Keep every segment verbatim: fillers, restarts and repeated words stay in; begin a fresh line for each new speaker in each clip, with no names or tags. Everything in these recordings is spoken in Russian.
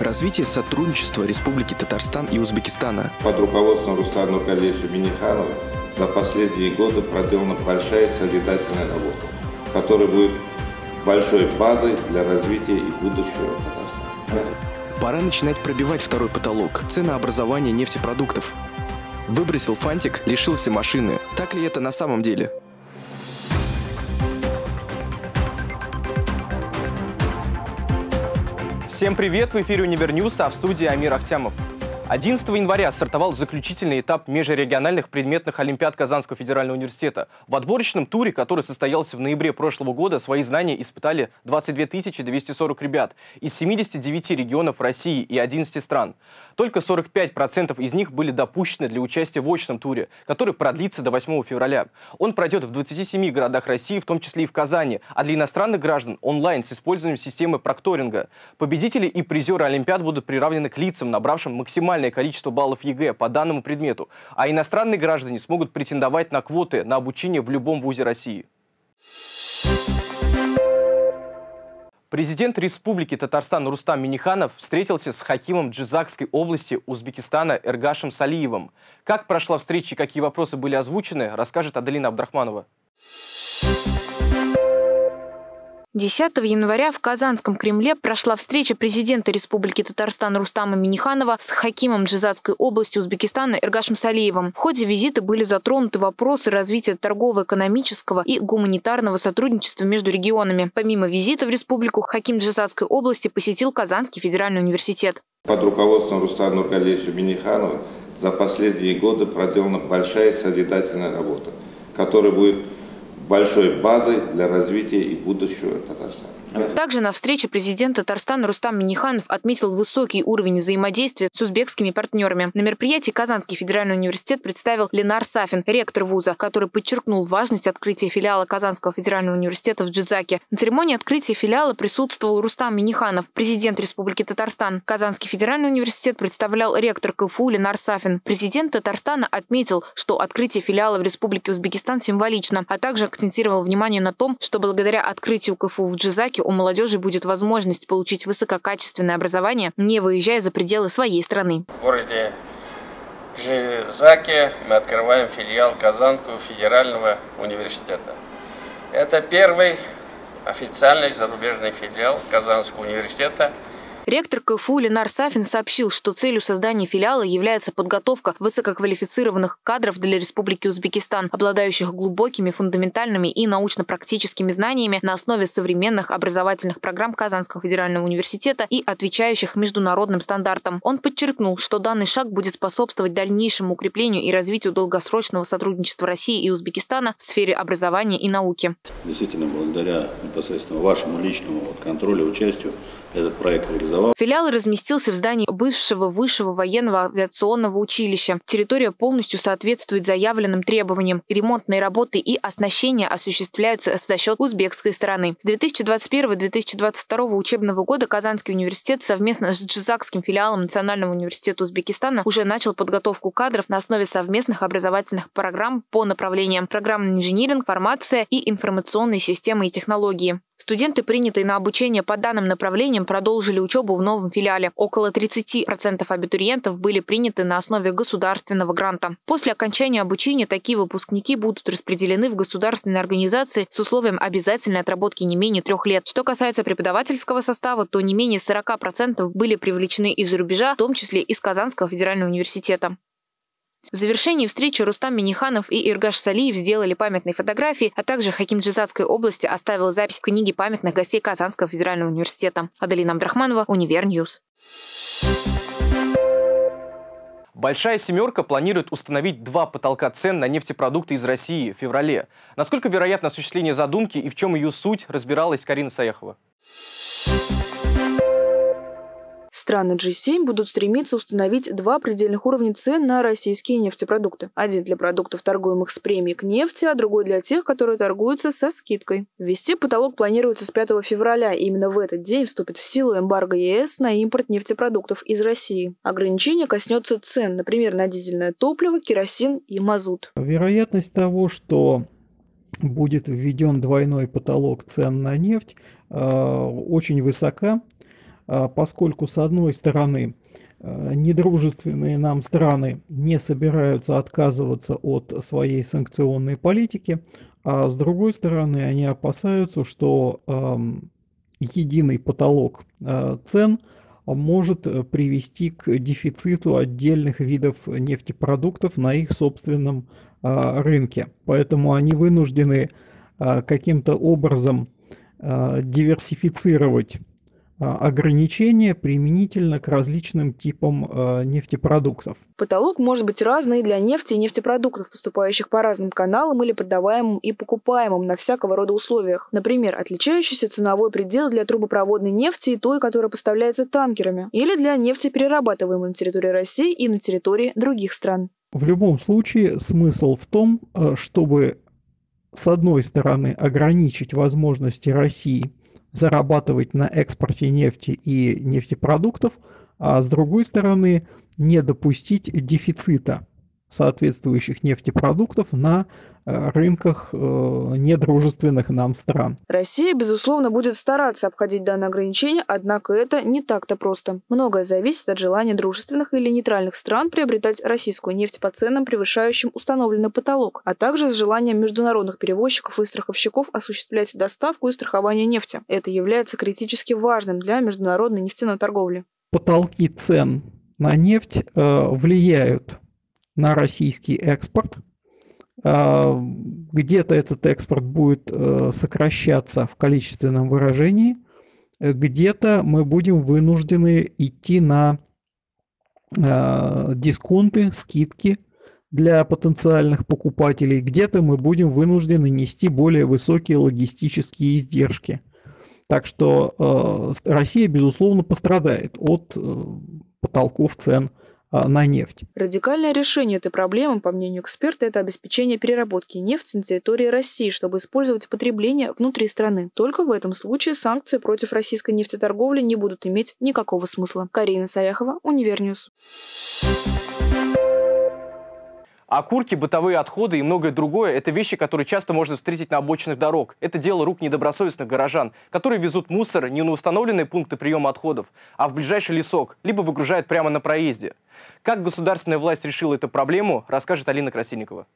Развитие сотрудничества Республики Татарстан и Узбекистана.
Под руководством Рустама Нургалиевича Минниханова за последние годы проделана большая созидательная работа, которая будет большой базой для развития и будущего Татарстана.
Пора начинать пробивать второй потолок – ценообразование нефтепродуктов. Выбросил фантик, лишился машины. Так ли это на самом деле?
Всем привет! В эфире Универньюз, а в студии Амир Ахтямов. одиннадцатого января стартовал заключительный этап межрегиональных предметных олимпиад Казанского федерального университета. В отборочном туре, который состоялся в ноябре прошлого года, свои знания испытали двадцать две тысячи двести сорок ребят из семидесяти девяти регионов России и одиннадцати стран. Только сорок пять процентов из них были допущены для участия в очном туре, который продлится до восьмого февраля. Он пройдет в двадцати семи городах России, в том числе и в Казани, а для иностранных граждан онлайн с использованием системы прокторинга. Победители и призеры олимпиад будут приравнены к лицам, набравшим максимальное количество баллов ЕГЭ по данному предмету, а иностранные граждане смогут претендовать на квоты на обучение в любом вузе России. Президент Республики Татарстан Рустам Минниханов встретился с хакимом Джизакской области Узбекистана Эргашем Салиевым. Как прошла встреча и какие вопросы были озвучены, расскажет Аделина Абдрахманова.
десятого января в Казанском Кремле прошла встреча президента Республики Татарстан Рустама Минниханова с хакимом Джизакской области Узбекистана Эргашем Салиевым. В ходе визита были затронуты вопросы развития торгово-экономического и гуманитарного сотрудничества между регионами. Помимо визита в республику, хаким Джизакской области посетил Казанский федеральный университет.
Под руководством Рустама Нургалиевича Минниханова за последние годы проделана большая созидательная работа, которая будет большой базой для развития и будущего Татарстана.
Также на встрече президент Татарстана Рустам Минниханов отметил высокий уровень взаимодействия с узбекскими партнерами. На мероприятии Казанский федеральный университет представил Ленар Сафин, ректор вуза, который подчеркнул важность открытия филиала Казанского федерального университета в Джизаке. На церемонии открытия филиала присутствовал Рустам Минниханов, президент Республики Татарстан. Казанский федеральный университет представлял ректор КФУ Ленар Сафин. Президент Татарстана отметил, что открытие филиала в Республике Узбекистан символично, а также акцентировал внимание на том, что благодаря открытию КФУ в Джизаке у молодежи будет возможность получить высококачественное образование, не выезжая за пределы своей страны.
В городе Джизаке мы открываем филиал Казанского федерального университета. Это первый официальный зарубежный филиал Казанского университета.
Ректор КФУ Ленар Сафин сообщил, что целью создания филиала является подготовка высококвалифицированных кадров для Республики Узбекистан, обладающих глубокими фундаментальными и научно-практическими знаниями на основе современных образовательных программ Казанского федерального университета и отвечающих международным стандартам. Он подчеркнул, что данный шаг будет способствовать дальнейшему укреплению и развитию долгосрочного сотрудничества России и Узбекистана в сфере образования и науки.
Действительно, благодаря непосредственно вашему личному вот контролю, участию, этот проект реализовал.
Филиал разместился в здании бывшего Высшего военного авиационного училища. Территория полностью соответствует заявленным требованиям. Ремонтные работы и оснащение осуществляются за счет узбекской стороны. С две тысячи двадцать первого — две тысячи двадцать второго учебного года Казанский университет совместно с Джизакским филиалом Национального университета Узбекистана уже начал подготовку кадров на основе совместных образовательных программ по направлениям программный инжиниринг, фармация и информационные системы и технологии. Студенты, принятые на обучение по данным направлениям, продолжили учебу в новом филиале. Около тридцати процентов абитуриентов были приняты на основе государственного гранта. После окончания обучения такие выпускники будут распределены в государственные организации с условием обязательной отработки не менее трех лет. Что касается преподавательского состава, то не менее сорока процентов были привлечены из-за рубежа, в том числе из Казанского федерального университета. В завершении встречи Рустам Минниханов и Эргаш Салиев сделали памятные фотографии, а также хаким Джизакской области оставил запись в книге памятных гостей Казанского федерального университета. Аделина Абдрахманова, Универньюз.
Большая семерка планирует установить два потолка цен на нефтепродукты из России в феврале. Насколько вероятно осуществление задумки и в чем ее суть, разбиралась Карина Саяхова.
Страны джи семь будут стремиться установить два предельных уровня цен на российские нефтепродукты. Один для продуктов, торгуемых с премией к нефти, а другой для тех, которые торгуются со скидкой. Ввести потолок планируется с пятого февраля. И именно в этот день вступит в силу эмбарго ЕС на импорт нефтепродуктов из России. Ограничение коснется цен, например, на дизельное топливо, керосин и мазут.
Вероятность того, что будет введен двойной потолок цен на нефть, очень высока. поскольку, с одной стороны, недружественные нам страны не собираются отказываться от своей санкционной политики, а с другой стороны, они опасаются, что единый потолок цен может привести к дефициту отдельных видов нефтепродуктов на их собственном рынке. Поэтому они вынуждены каким-то образом диверсифицировать ограничения применительно к различным типам э, нефтепродуктов.
Потолок может быть разный для нефти и нефтепродуктов, поступающих по разным каналам или продаваемым и покупаемым на всякого рода условиях. Например, отличающийся ценовой предел для трубопроводной нефти и той, которая поставляется танкерами, или для нефти, перерабатываемой на территории России и на территории других стран.
В любом случае, смысл в том, чтобы, с одной стороны, ограничить возможности России зарабатывать на экспорте нефти и нефтепродуктов, а с другой стороны не допустить дефицита соответствующих нефтепродуктов на рынках недружественных нам стран.
Россия, безусловно, будет стараться обходить данное ограничение, однако это не так-то просто. Многое зависит от желания дружественных или нейтральных стран приобретать российскую нефть по ценам, превышающим установленный потолок, а также с желанием международных перевозчиков и страховщиков осуществлять доставку и страхование нефти. Это является критически важным для международной нефтяной торговли.
Потолки цен на нефть э, влияют на российский экспорт. Где-то этот экспорт будет сокращаться в количественном выражении, где-то мы будем вынуждены идти на дисконты, скидки для потенциальных покупателей, где-то мы будем вынуждены нести более высокие логистические издержки. Так что Россия, безусловно, пострадает от потолков цен на нефть.
Радикальное решение этой проблемы, по мнению эксперта, это обеспечение переработки нефти на территории России, чтобы использовать потребление внутри страны. Только в этом случае санкции против российской нефтеторговли не будут иметь никакого смысла. Карина Саяхова, Универньюз.
Окурки, бытовые отходы и многое другое – это вещи, которые часто можно встретить на обочинах дорог. Это дело рук недобросовестных горожан, которые везут мусор не на установленные пункты приема отходов, а в ближайший лесок, либо выгружают прямо на проезде. Как государственная власть решила эту проблему, расскажет Алина Красильникова.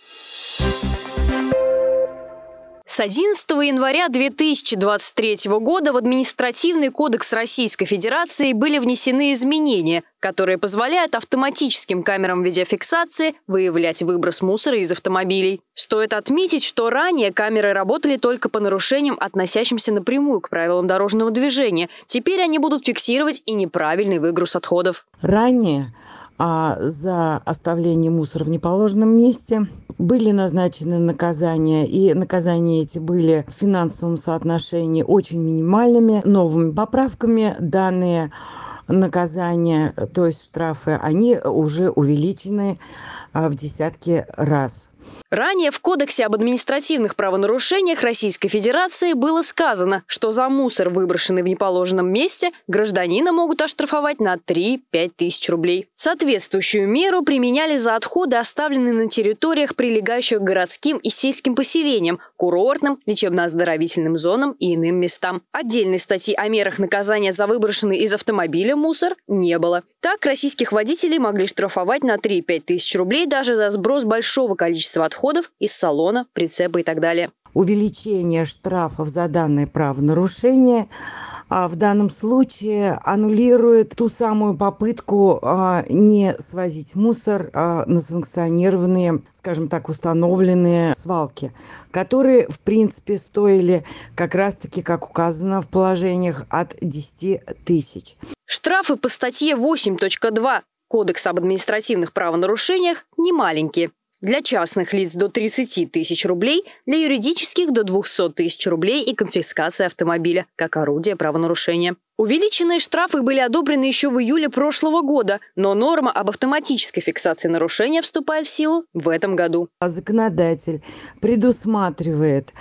С одиннадцатого января две тысячи двадцать третьего года в Административный кодекс Российской Федерации были внесены изменения, которые позволяют автоматическим камерам видеофиксации выявлять выброс мусора из автомобилей. Стоит отметить, что ранее камеры работали только по нарушениям, относящимся напрямую к правилам дорожного движения. Теперь они будут фиксировать и неправильный выгруз отходов.
Ранее а за оставление мусора в неположенном месте были назначены наказания, и наказания эти были в финансовом соотношении очень минимальными. Новыми поправками данные наказания, то есть штрафы, они уже увеличены в десятки раз.
Ранее в Кодексе об административных правонарушениях Российской Федерации было сказано, что за мусор, выброшенный в неположенном месте, гражданина могут оштрафовать на три-пять тысяч рублей. Соответствующую меру применяли за отходы, оставленные на территориях, прилегающих к городским и сельским поселениям, курортным, лечебно-оздоровительным зонам и иным местам. Отдельной статьи о мерах наказания за выброшенный из автомобиля мусор не было. Так, российских водителей могли штрафовать на три-пять тысяч рублей даже за сброс большого количества отходов из салона, прицепа и так далее.
Увеличение штрафов за данное правонарушение а в данном случае аннулирует ту самую попытку а, не свозить мусор а, на санкционированные, скажем так, установленные свалки, которые, в принципе, стоили как раз-таки, как указано в положениях, от десяти тысяч.
Штрафы по статье восемь точка два Кодекса об административных правонарушениях немаленькие. Для частных лиц до тридцати тысяч рублей, для юридических до двухсот тысяч рублей и конфискация автомобиля как орудие правонарушения. Увеличенные штрафы были одобрены еще в июле прошлого года, но норма об автоматической фиксации нарушения вступает в силу в этом году.
Законодатель предусматривает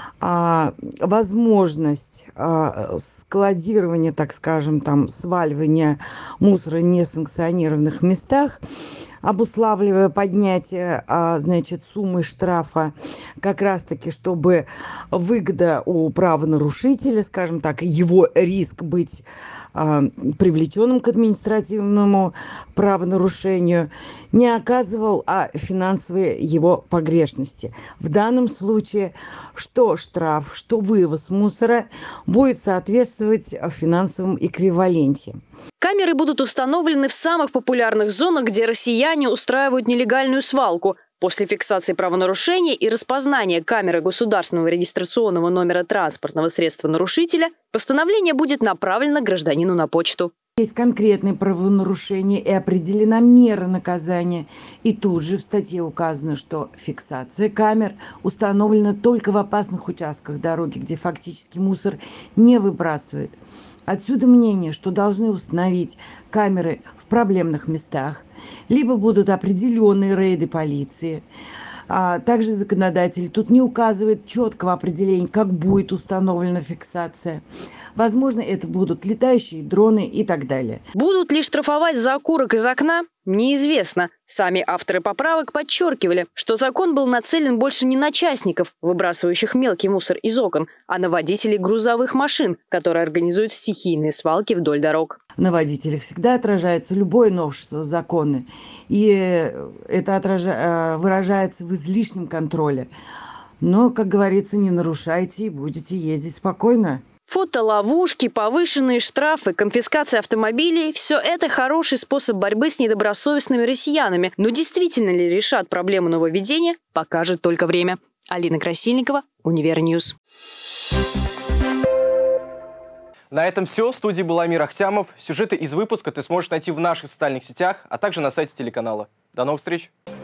а, возможность а, складирования, так скажем, там, сваливания мусора в несанкционированных местах обуславливая поднятие, значит, суммы штрафа, как раз-таки, чтобы выгода у правонарушителя, скажем так, его риск быть привлеченным к административному правонарушению, не оказывал а финансовые его погрешности. В данном случае что штраф, что вывоз мусора будет соответствовать финансовому эквиваленте.
Камеры будут установлены в самых популярных зонах, где россияне устраивают нелегальную свалку. После фиксации правонарушения и распознания камеры государственного регистрационного номера транспортного средства нарушителя постановление будет направлено гражданину на почту.
Есть конкретные правонарушения и определена мера наказания. И тут же в статье указано, что фиксация камер установлена только в опасных участках дороги, где фактически мусор не выбрасывает. Отсюда мнение, что должны установить камеры в проблемных местах, либо будут определенные рейды полиции. А также законодатель тут не указывает четкого определения, как будет установлена фиксация. Возможно, это будут летающие дроны и так далее.
Будут ли штрафовать за окурок из окна? Неизвестно. Сами авторы поправок подчеркивали, что закон был нацелен больше не на частников, выбрасывающих мелкий мусор из окон, а на водителей грузовых машин, которые организуют стихийные свалки вдоль дорог.
На водителях всегда отражается любое новшество закона, и это отража... выражается в излишнем контроле. Но, как говорится, не нарушайте и будете ездить спокойно.
Фотоловушки, повышенные штрафы, конфискация автомобилей – все это хороший способ борьбы с недобросовестными россиянами. Но действительно ли решат проблему нововведения, покажет только время. Алина Красильникова, Универньюз.
На этом все. В студии был Амир Ахтямов. Сюжеты из выпуска ты сможешь найти в наших социальных сетях, а также на сайте телеканала. До новых встреч!